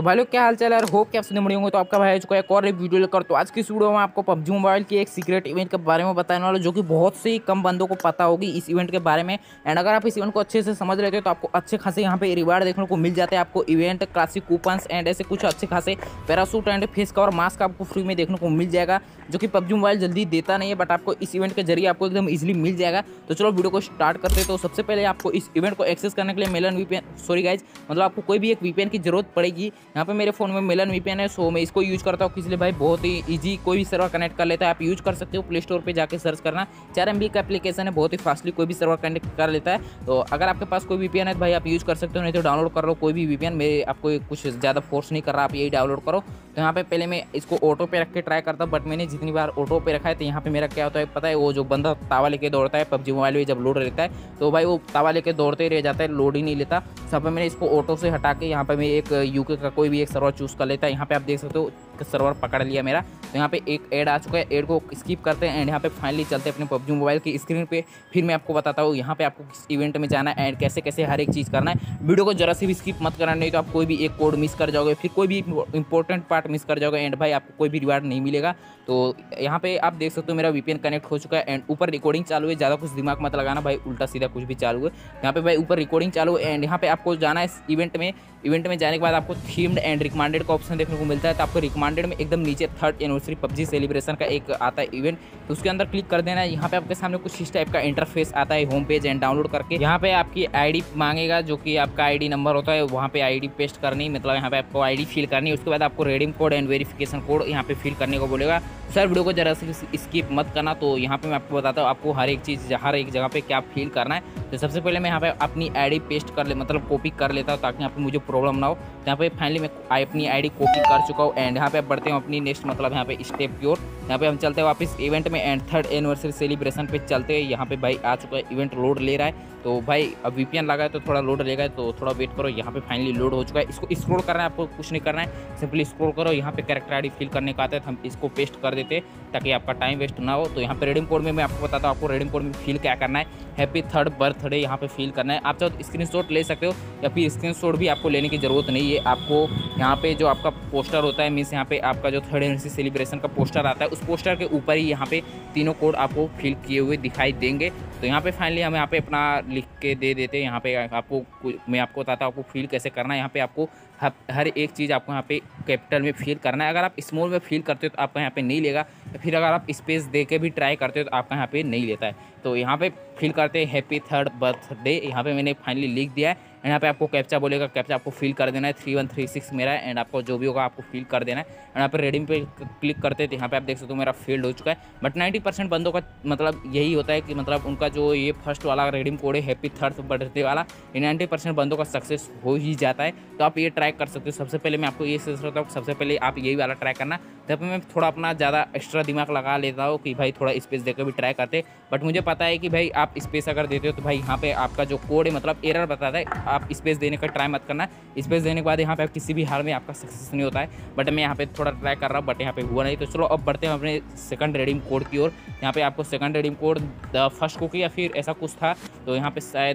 तो भाई लोग क्या हाल चाल है यार, होप कि आप सुनने बड़े होंगे। तो आपका भाई चुका है एक और एक वीडियो लेकर। तो आज की इस वीडियो में आपको पबजी मोबाइल की एक सीक्रेट इवेंट के बारे में बताने वाला, जो कि बहुत से कम बंदों को पता होगी इस इवेंट के बारे में। एंड अगर आप इस इवेंट को अच्छे से समझ लेते हो तो आपको अच्छे खासे यहाँ पे रिवार्ड देखने को मिल जाते हैं। आपको इवेंट क्लासिक कूपन्स एंड ऐसे कुछ अच्छे खासे parachute and face cover mask आपको फ्री में देखने को मिल जाएगा, जो कि पबजी मोबाइल जल्दी देता नहीं है, बट आपको इस इवेंट के जरिए आपको एकदम इजीली मिल जाएगा। तो चलो वीडियो को स्टार्ट करते हैं। तो सबसे पहले आपको इस इवेंट को एक्सेस करने के लिए मेलन वीपीएन, सॉरी गाइज, मतलब आपको कोई भी एक वीपीएन की जरूरत पड़ेगी। यहाँ पे मेरे फोन में मेलन वीपीएन है, सो मैं इसको यूज करता हूँ। इसलिए भाई बहुत ही इजी, कोई भी सर्वर कनेक्ट कर लेता है, आप यूज कर सकते हो। प्ले स्टोर पे जाके सर्च करना, 4 MB का एप्लीकेशन है, बहुत ही फास्टली कोई भी सर्वर कनेक्ट कर लेता है। तो अगर आपके पास कोई वीपीएन है तो भाई आप यूज कर सकते हो, नहीं तो डाउनलोड कर लो कोई भी वीपीएन। मैं आपको कुछ ज़्यादा फोर्स नहीं कर रहा, आप यही डाउनलोड करो। तो यहाँ पे पहले मैं इसको ऑटो पे रख के ट्राई करता हूँ, बट मैंने जितनी बार ऑटो पे रखा है तो यहाँ पे मेरा क्या होता है पता है, वो जो बंदा तावा लेके दौड़ता है पबजी मोबाइल में जब लोड रहता है, तो भाई वो तावा लेके दौड़ते ही रह जाता है, लोड ही नहीं लेता। सब मैंने इसको ऑटो से हटा के यहाँ पे मैं एक यूके का कोई भी एक सर्वर चूज़ कर लेता है। यहाँ पे आप देख सकते हो सर्वर पकड़ लिया मेरा। तो यहाँ पे एक ऐड आ चुका है, ऐड को स्किप करते हैं एंड यहाँ पे फाइनली चलते हैं अपने पबजी मोबाइल की स्क्रीन पे। फिर मैं आपको बताता हूँ यहाँ पे आपको किस इवेंट में जाना है एंड कैसे कैसे हर एक चीज़ करना है। वीडियो को जरा सी भी स्किप मत करना, नहीं तो आप कोई भी एक कोड मिस कर जाओगे, फिर कोई भी इंपॉर्टेंट पार्ट मिस कर जाओगे एंड भाई आपको कोई भी रिवार्ड नहीं मिलेगा। तो यहाँ पे आप देख सकते हो मेरा वीपीएन कनेक्ट हो चुका है एंड ऊपर रिकॉर्डिंग चालू है। ज़्यादा कुछ दिमाग मत लगाना भाई, उल्टा सीधा कुछ भी चालू है। यहाँ पे भाई ऊपर रिकॉर्डिंग चालू है एंड यहाँ पे आपको जाना है इस इवेंट में। इवेंट में जाने के बाद आपको थीम्ड एंड रिकमेंडेड का ऑप्शन देखने को मिलता है। तो आपको रिकमेंडेड में एकदम नीचे 3rd एनिवर्सरी पबजी सेलिब्रेशन का एक आता है इवेंट, तो उसके अंदर क्लिक कर देना है। यहाँ पे आपके सामने कुछ इस टाइप का इंटरफेस आता है होम पेज एंड डाउनलोड करके। यहाँ पे आपकी आईडी मांगेगा, जो कि आपका आईडी नंबर होता है, वहाँ पे आईडी पेस्ट करनी, मतलब यहाँ पे आपको आईडी फिल करनी है। उसके बाद आपको redeem code and verification code यहाँ पे फिल करने को बोलेगा। सर वीडियो को जरा से स्किप मत करना। तो यहाँ पे मैं आपको बताता हूँ आपको हर एक चीज़ हर एक जगह पे क्या फिल करना है। तो सबसे पहले मैं यहाँ पे अपनी आईडी पेस्ट कर ले, मतलब कॉपी कर लेता हूँ, ताकि यहाँ पे मुझे प्रॉब्लम ना हो। तो यहाँ पे फाइनली मैं अपनी आईडी कॉपी कर चुका हूँ एंड यहाँ पे आप बढ़ते हैं अपनी नेक्स्ट, मतलब यहाँ पे स्टेप की ओर। यहाँ पे हम चलते हैं वापस इवेंट में एंड 3rd एनिवर्सरी सेलिब्रेशन पे चलते हैं। यहाँ पे भाई आ चुका है, इवेंट लोड ले रहा है। तो भाई अब वीपीएन लगा है तो थोड़ा लोड लेगा, तो थोड़ा वेट करो। यहाँ पे फाइनली लोड हो चुका है। इसको स्क्रॉल करना है, आपको कुछ नहीं करना है, सिंपली स्क्रॉल करो। यहाँ पे कैरेक्टर आईडी फिल करने का आता है, हम इसको पेस्ट कर देते हैं ताकि आपका टाइम वेस्ट ना हो। तो यहाँ पे रेडीम कोड में मैं आपको बताता हूँ, आपको रेडीम कोड में फिल क्या करना है। हैप्पी 3rd बर्थडे यहाँ पे फिल करना है। आप चाहो स्क्रीनशॉट ले सकते हो, या फिर स्क्रीनशॉट भी आपको लेने की ज़रूरत नहीं है। आपको यहाँ पे जो आपका पोस्टर होता है, मीन्स यहाँ पे आपका जो 3rd एनिवर्सरी सेलिब्रेशन का पोस्टर आता है, उस पोस्टर के ऊपर ही यहाँ पे तीनों कोड आपको फिल किए हुए दिखाई देंगे। तो यहाँ पे फाइनली हम यहाँ पे अपना लिख के दे देते हैं। यहाँ पे आपको मैं आपको बताता हूँ आपको फिल कैसे करना है। यहाँ पे आपको हर एक चीज़ आपको यहाँ पे कैपिटल में फिल करना है। अगर आप स्मॉल में फिल करते हो तो आपका यहाँ पे नहीं लेगा, फिर अगर आप स्पेस दे के भी ट्राई करते हो तो आपका यहाँ पे नहीं लेता है। तो यहाँ पे फिल करते हैं हैप्पी 3rd बर्थडे। यहाँ पे मैंने फाइनली लिख दिया है। यहाँ पे आपको कैप्चा बोलेगा, कैप्चा आपको फिल कर देना है। 3136 मेरा है एंड आपको जो भी होगा आपको फिल कर देना है। एंड यहाँ पे रेडीम पे क्लिक करते थे, यहाँ पे आप देख सकते हो मेरा फील्ड हो चुका है। बट 90% बंदों का मतलब यही होता है कि मतलब उनका जो ये फर्स्ट वाला रेडीम कोड है हैप्पी 3rd बर्थडे वाला, ये 90% बंदों का सक्सेस हो ही जाता है। तो आप ये ट्राई कर सकते हो। सबसे पहले मैं आपको ये सजेस्ट करता हूँ, सबसे पहले आप यही वाला ट्राई करना। तब मैं थोड़ा अपना ज़्यादा एक्स्ट्रा दिमाग लगा लेता हूँ कि भाई थोड़ा स्पेस देकर भी ट्राई करते, बट मुझे पता है कि भाई आप स्पेस अगर देते हो तो भाई यहाँ पे आपका जो कोड है मतलब एरर बताता है। आप स्पेस देने का ट्राई मत करना, स्पेस देने के बाद यहाँ पे किसी भी हाल में आपका सक्सेस नहीं होता है। बट मैं यहाँ पे थोड़ा ट्राई कर रहा हूँ, बट यहाँ पे हुआ नहीं। तो चलो अब बढ़ते हैं अपने 2nd रेडीम कोड की ओर। यहाँ पे आपको 2nd redeem code the first cookie या फिर ऐसा कुछ था, तो यहाँ पे शायद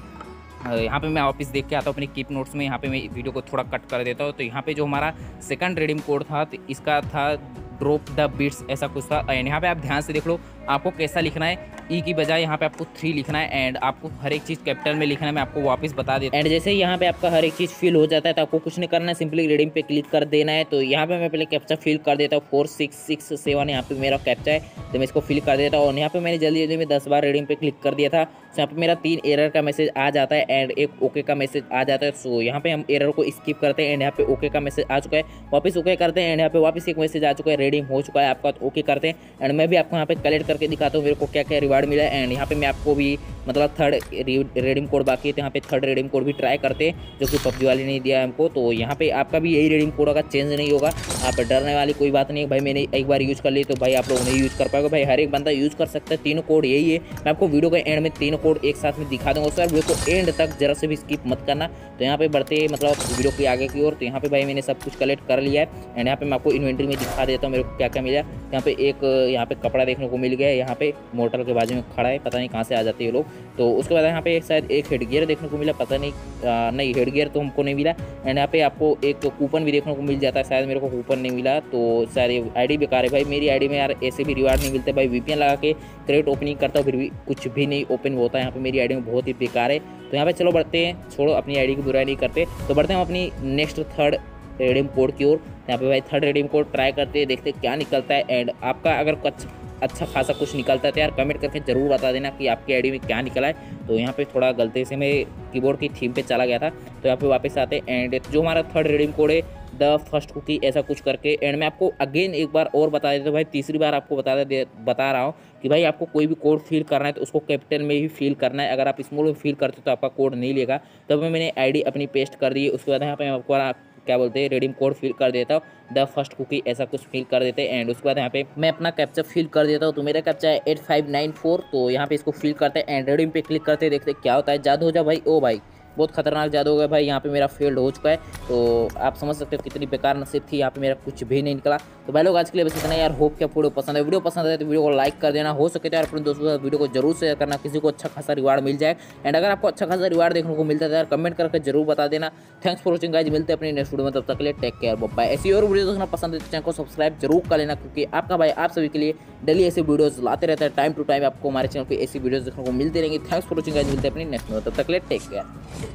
यहाँ पे मैं वापस देख के आता हूँ अपने कीप नोट्स में। यहाँ पे मैं वीडियो को थोड़ा कट कर देता हूँ। तो यहाँ पे जो हमारा 2nd रेडीम कोड था, तो इसका था ड्रॉप द बिट्स, ऐसा कुछ था। एंड यहाँ पे आप ध्यान से देख लो आपको कैसा लिखना है। ई की बजाय यहाँ पे आपको 3 लिखना है एंड आपको हर एक चीज़ कैपिटल में लिखना है। मैं आपको वापस बता देता हूँ। एंड जैसे यहाँ पे आपका हर एक चीज़ फिल हो जाता है तो आपको कुछ नहीं करना है, सिंपली रेडीम पे क्लिक कर देना है। तो यहाँ पे मैं पहले कैप्चा फिल कर देता हूँ, 4667 यहाँ पे मेरा कैप्चा है, तो मैं इसको फिल कर देता हूँ। और यहाँ पे मैंने जल्दी जल्दी में 10 बार रेडीम पे क्लिक कर दिया था। तो यहाँ पे मेरा 3 एरर का मैसेज आ जाता है एंड एक ओके का मैसेज आ जाता है। सो यहाँ पे हम एरर को स्किप करते हैं एंड यहाँ पे ओके का मैसेज आ चुका है, वापस ओके करते हैं एंड यहाँ पे वापस एक मैसेज आ चुका है, रेडीम हो चुका है आपका, तो ओके करते हैं। एंड मैं भी आपको यहाँ पे कलेक्ट करके दिखाता हूँ मेरे को क्या क्या रिवार्ड मिला है। एंड यहाँ पे मैं आपको भी मतलब 3rd रेडीम कोड बाकी है, तो यहाँ पे 3rd रेडीम कोड भी ट्राई करते हैं, जो कि पबजी वाले ने दिया है हमको। तो यहाँ पे आपका भी यही रेडीम कोड होगा, चेंज नहीं होगा। आप डरने वाली कोई बात नहीं है भाई, मैंने एक बार यूज़ कर ली तो भाई आप लोग नहीं यूज़ कर पाएगा। भाई हर एक बंदा यूज़ कर सकता है, तीनों कोड यही है। मैं आपको वीडियो के एंड में तीनों कोड एक साथ में दिखा दूँगा। सर वीडियो को एंड तक जरा से भी स्किप मत करना। तो यहाँ पे बढ़ते मतलब वीडियो की आगे की ओर। तो यहाँ पे भाई मैंने सब कुछ कलेक्ट कर लिया है एंड यहाँ पे मैं आपको इन्वेंट्री में दिखा देता हूँ मेरे को क्या क्या मिला। यहाँ पे एक यहाँ पे कपड़ा देखने को मिल गया है यहाँ पे मोटर के बाजू में खड़ा है, पता नहीं कहाँ से आ जाते हैं ये लोग। तो उसके बाद यहाँ पे शायद एक हेड गियर देखने को मिला, पता नहीं नहीं हेड गियर तो हमको नहीं मिला। एंड यहाँ पे आपको एक कूपन भी देखने को मिल जाता है, शायद मेरे को कूपन नहीं मिला। तो शायद ये आईडी बेकार है भाई, मेरी आईडी में यार ऐसे भी रिवार्ड नहीं मिलते भाई। वीपीएन लगा के क्रेट ओपनिंग करता हूँ फिर भी कुछ भी नहीं ओपन होता है यहाँ पे, मेरी आईडी में बहुत ही बेकार है। तो यहाँ पे चलो बढ़ते हैं, छोड़ो अपनी आईडी की बुराई नहीं करते, तो बढ़ते हैं हम अपनी नेक्स्ट थर्ड रिडीम कोड की ओर। यहाँ पे भाई थर्ड रिडीम कोड ट्राई करते हैं, देखते क्या निकलता है। एंड आपका अगर कुछ अच्छा खासा कुछ निकलता है तो यार कमेंट करके जरूर बता देना कि आपकी आईडी में क्या निकला है। तो यहाँ पे थोड़ा गलती से मैं कीबोर्ड की थीम पे चला गया था, तो यहाँ पे वापस आते हैं। एंड जो हमारा थर्ड रिडीम कोड है द फर्स्ट कुकी ऐसा कुछ करके। एंड मैं आपको अगेन एक बार और बता देता हूँ भाई, तीसरी बार आपको बता रहा हूँ कि भाई आपको कोई भी कोड फिल करना है तो उसको कैपिटल में ही फिल करना है। अगर आप स्मॉल में फिल करते हो तो आपका कोड नहीं लेगा। तब मैंने आईडी अपनी पेस्ट कर दी है। उसके बाद यहाँ पे मैं आपको क्या बोलते हैं रिडीम कोड फिल कर देता हूँ, द फर्स्ट कुकी ऐसा कुछ फिल कर देते हैं। एंड उसके बाद यहाँ पे मैं अपना कैप्चा फिल कर देता हूँ। तो मेरा कैप्चा है 8594। तो यहाँ पे इसको फिल करते हैं एंड रिडीम पे क्लिक करते हैं, देखते क्या होता है। जादू हो जा भाई, ओ भाई बहुत खतरनाक जादू हो गया भाई, यहाँ पे मेरा फेल्ड हो चुका है। तो आप समझ सकते हो कितनी बेकार नसीब थी, यहाँ पे मेरा कुछ भी नहीं निकला। तो भाई लोग आज के लिए बस इतना यार, होप क्या वीडियो पसंद है। वीडियो पसंद है तो वीडियो को लाइक कर देना, हो सके तो यार अपने दोस्तों के साथ वीडियो को जरूर शेयर करना, किसी को अच्छा खासा रिवार्ड मिल जाए। एंड अगर आपको अच्छा खासा रिवार्ड देखने को मिलता है तो यार कमेंट करके जरूर बता देना। थैंक्स फॉर वॉचिंग गाइस, मिलते हैं अपने नेक्स्ट वीडियो में, तब तक के लिए टेक केयर, बाय। ऐसी और वीडियो देखना पसंद है तो चैनल को सब्सक्राइब जरूर कर लेना, क्योंकि आपका भाई आप सभी के लिए डेली ऐसे वीडियोस लाते रहता है। टाइम टू टाइम आपको हमारे चैनल पर ऐसी वीडियोस देखने को मिलती रहेंगी। थैंक्स फॉर वॉचिंग गाइस, मिलते हैं अपनी नेक्स्ट वीडियो, तब तक के लिए टेक केयर।